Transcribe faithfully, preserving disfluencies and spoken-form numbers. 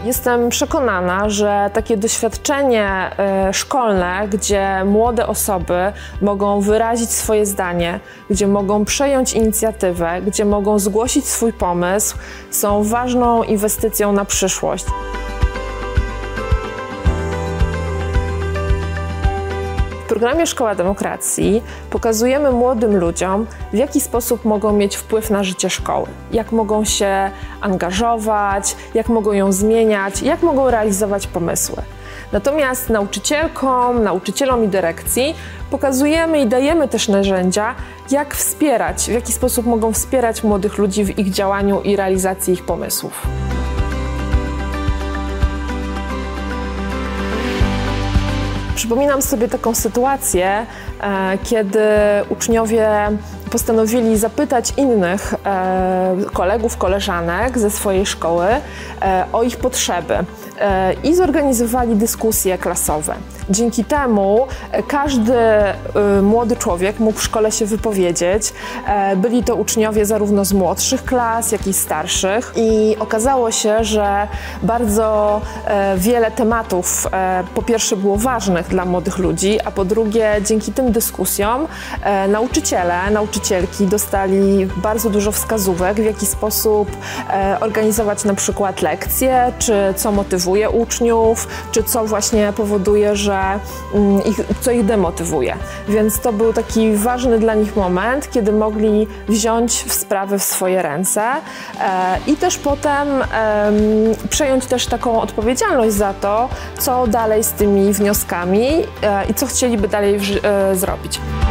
Jestem przekonana, że takie doświadczenie szkolne, gdzie młode osoby mogą wyrazić swoje zdanie, gdzie mogą przejąć inicjatywę, gdzie mogą zgłosić swój pomysł, są ważną inwestycją na przyszłość. W programie Szkoła Demokracji pokazujemy młodym ludziom, w jaki sposób mogą mieć wpływ na życie szkoły, jak mogą się angażować, jak mogą ją zmieniać, jak mogą realizować pomysły. Natomiast nauczycielkom, nauczycielom i dyrekcji pokazujemy i dajemy też narzędzia, jak wspierać, w jaki sposób mogą wspierać młodych ludzi w ich działaniu i realizacji ich pomysłów. Przypominam sobie taką sytuację, kiedy uczniowie postanowili zapytać innych kolegów, koleżanek ze swojej szkoły o ich potrzeby i zorganizowali dyskusje klasowe. Dzięki temu każdy młody człowiek mógł w szkole się wypowiedzieć. Byli to uczniowie zarówno z młodszych klas, jak i starszych i okazało się, że bardzo wiele tematów po pierwsze było ważnych dla młodych ludzi, a po drugie dzięki tym dyskusjom nauczyciele, nauczycielki dostali bardzo dużo wskazówek, w jaki sposób organizować na przykład lekcje, czy co motywuje uczniów, czy co właśnie powoduje, że ich, co ich demotywuje. Więc to był taki ważny dla nich moment, kiedy mogli wziąć sprawy w swoje ręce i też potem przejąć też taką odpowiedzialność za to, co dalej z tymi wnioskami i co chcieliby dalej zrobić.